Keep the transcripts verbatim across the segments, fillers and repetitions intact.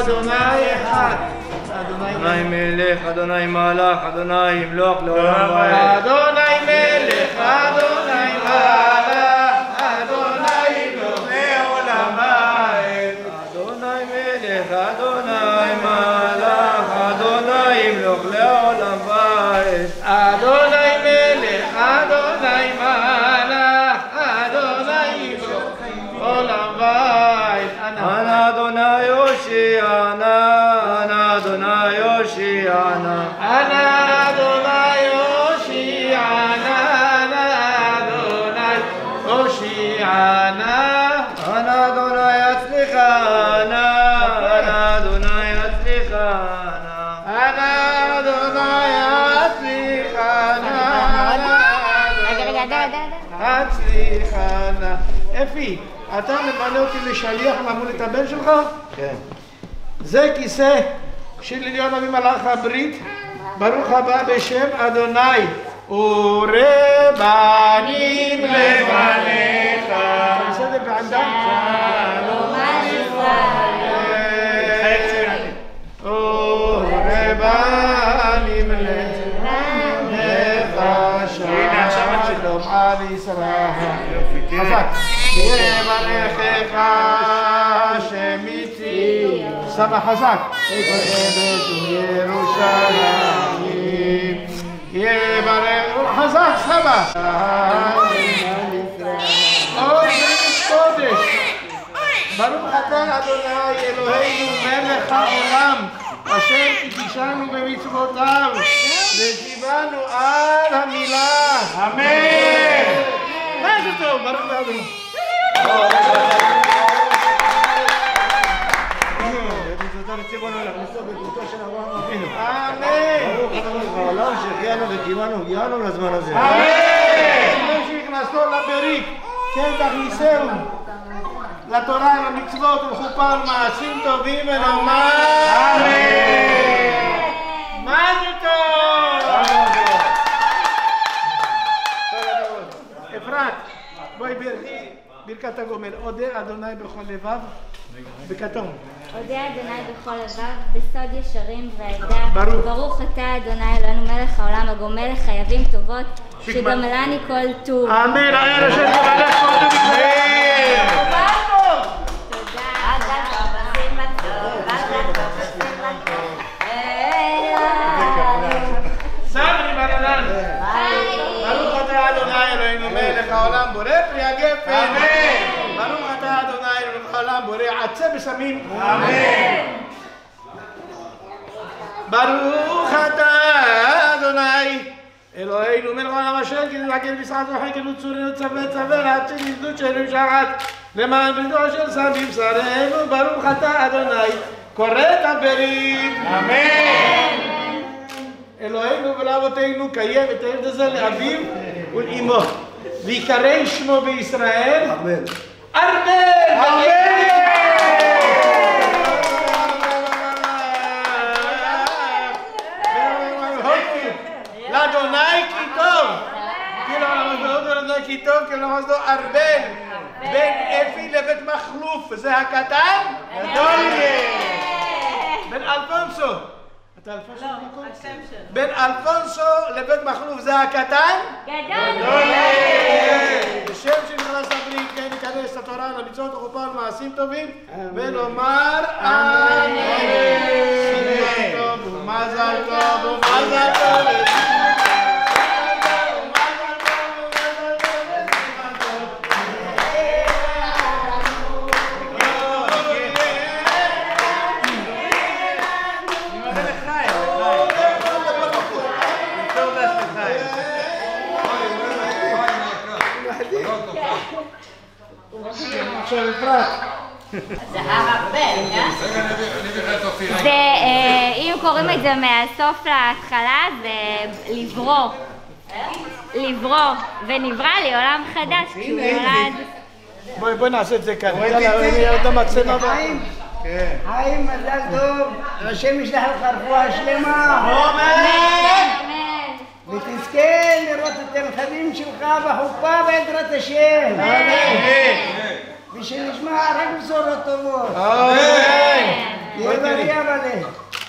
אדוני אחד. אדוני מלך, אדוני מלך, אדוני ימלוך לעולם ועד. אדוני מלך, אדוני מלך, אדוני ימלוך לעולם ועד. אדוני מלך, אדוני מלך, אדוני ימלוך לעולם ועד. אדוני מלך, אדוני מלך, אדוני ימלוך לעולם ועד. אנא אדוני יושיענה, אנא אדוני יושיענה. אנא אדוני יושיענה, אנא אדוני יושיענה. אנא אדוני יצליחנה, אנא אדוני יצליחנה. אנא אדוני יצליחנה, הצליחנה. אפי, אתה ממנה אותי לשליח למול את הבן שלך? כן. זה כיסא של עליון אבימלך הברית. ברוך הבא בשם אדוני ורבנים לפניך. בסדר בעמדה? שלום ישראל ורבנים לפניך. שלום על ישראל. חזק. יברכך השם איתי. סבא חזק. אוהבת ירושלים. יברך חזק סבא. אוי קודש. ברוך אתה אדוני אלוהינו מלך העולם אשר קידשנו במצוותיו וציוונו על המילה. אמן. מה זה טוב? ברוך אתה אדוני. העולם שהחיינו וקימנו, הגענו לזמן הזה. אמן! שהכנסו לברית, כן תכניסהו לתורה, לממצוות ולחופה ולמעשים טובים ונאמר אמן! מה זה טוב? אפרת, בואי ברכי ברכת הגומל. אודה אדוני בכל לבב בכתום. אודה אדוני בכל לבב, בסוד ישרים ואדע. ברוך. ברוך אתה אדוני אלוהינו מלך העולם הגומל לחייבים טובות, שגמלני כל טוב. אמן. האל אשר גמלך כל טוב יקרה. תודה. סברי בנדן. ברוך אתה אדוני אלוהינו מלך העולם בורא פרי הגפן. אמן. ברוך אתה אדוני אלוהינו מלך העולם בורא עצי בשמים. אמן. ברוך אתה אדוני אלוהינו מלך העולם אשר כנלקל בשעת וחקנו צורינו צווה צווה לעצי נזדות שלנו שרת למען בריתו אשר שם בבשרנו. ברוך אתה אדוני כורת הברית. אמן. אלוהינו ולאבותינו קיים את הילד הזה לאביו ולאמו ויקרא שמו בישראל אמן. ארבל. אמן. לאדוני כי טוב, כי לא למדו לאדוני כי טוב, כי לא למדו ארבל בין אפי לבית מחלוף, זה הקטן? גדול יהיה. בין אלפונסו, אתה אלפונסו? לא, השם שלו. בין אלפונסו לבית מחלוף זה הקטן? גדול יהיה. בשם שנכנס לברית, כן ניכנס לתורה, למצוות ולחופה ולמעשים טובים ונאמר אמן. סימן טוב ומזל טוב ומזל טוב. עכשיו אפרת. זה הרבה, זה, אם קוראים את זה מהסוף להתחלה, זה לברוא. לברוא, ונברא לי עולם חדש, כי הוא נולד. בואי, בואי נעשה את זה כאן. יאללה, ירד המצלמה. חיים, חיים, מזל טוב. השם ישלח לך רפואה שלמה. אמן. ותזכה לראות את הנכדים שלך בחופה בעזרת השם. אמן. ושנשמע רק בשורות טובות. אמן. יברך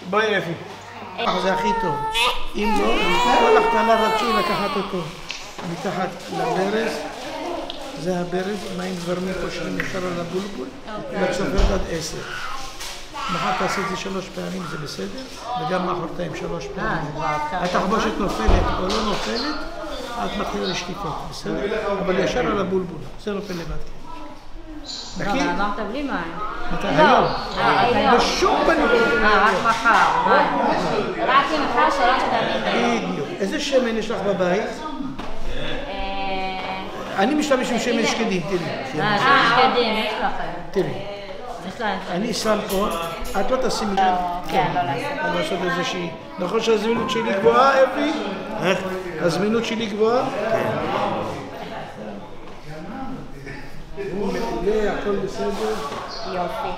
בואי אפי. זה הכי טוב. אם לא, כל החתנה רצוי לקחת אותו מתחת לברז. זה הברז, מים גברמים קושרים ישר על הבולבול, ואת סופרת עד עשר. מחר תעשי את זה שלוש פעמים, זה בסדר, וגם מחרתיים שלוש פעמים. התחבושת נופלת או לא נופלת, את מתחילה לשקיפות, בסדר? אבל ישר על הבולבול, זה נופל לבד. לא, אבל אמרת בלי מים. מתי? היום. היום. בשום פנים. אה, רק מחר. רק אם מחר שלוש פעמים. בדיוק. איזה שמן יש לך בבית? אני משתמש עם שמן שקדים, תראי. אה, שמן שקדים, יש לכם. תראי. יש להם. אני שם פה, את לא תשימי לב. כן, לא לעשות. אני לעשות איזושהי... נכון שהזמינות שלי גבוהה, אפי? איך? הזמינות שלי גבוהה? כן. הוא מעולה, הכל בסדר. יופי.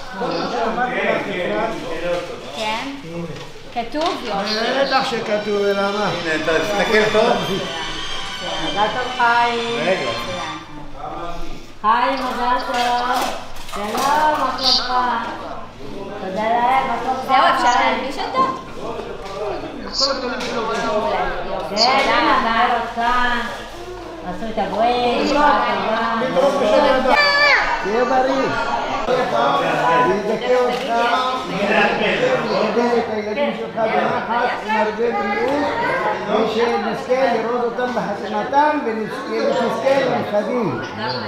כן? כתוב יופי. בטח שכתוב, למה? הנה, אתה תסתכל טוב. מזל טוב חיים. רגע. חיים, מזל טוב. שלום, מה שלומך? תודה להם, מה שלומך? זהו, אפשר להלביש אותו? כל הגדולים שלו. כן, הנה, נעל אותך. עשו את הברית, שעה טובה. תהיה בריא. וידכא אותך, ויגדל את הילדים שלך בנחת, עם הרבה בריאות, ושנזכה לראות אותם בחתונתם, ונזכה לנכדים.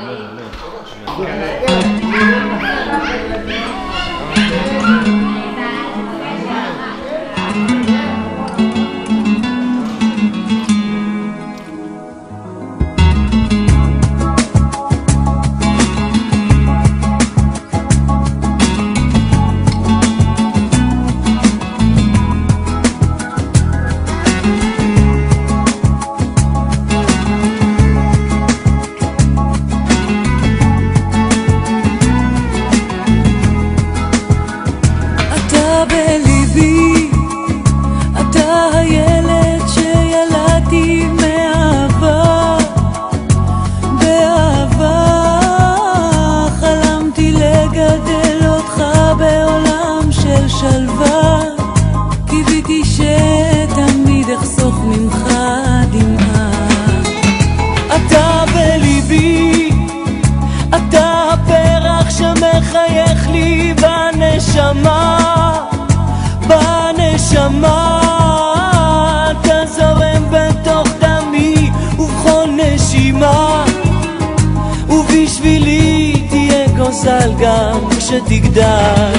גם כשתגדל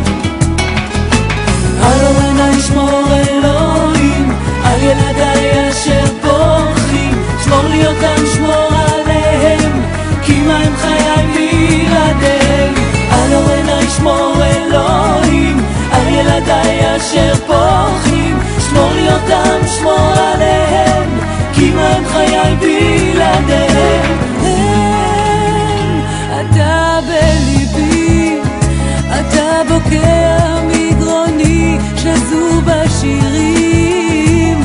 הלא נא ישמור אלוהים על ילדיי אשר פורחים שמור לי אותם שמור עליהם כי מה הם חיי בלעדיהם הלא נא ישמור אלוהים על ילדיי אשר פורחים שמור לי אותם שמור עליהם כי מה הם חיי בלעדיהם אתה בליבי, אתה בוקע מגרוני, שזור בשירים,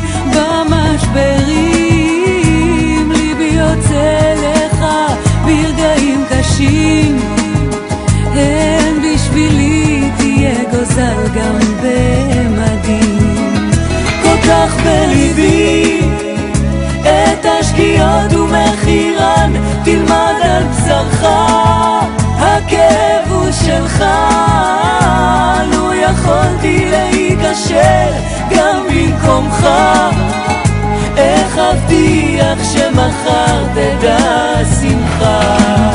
במשברים, ליבי יוצא לך ברגעים קשים, אין בשבילי תהיה גוזל גם במדים, כל כך בליבי, את השגיאות ומחירן תלמד על בשרך הכאב הוא שלך לו יכולתי להיקשר גם במקומך איך אבטיח שמחר תדע שמחה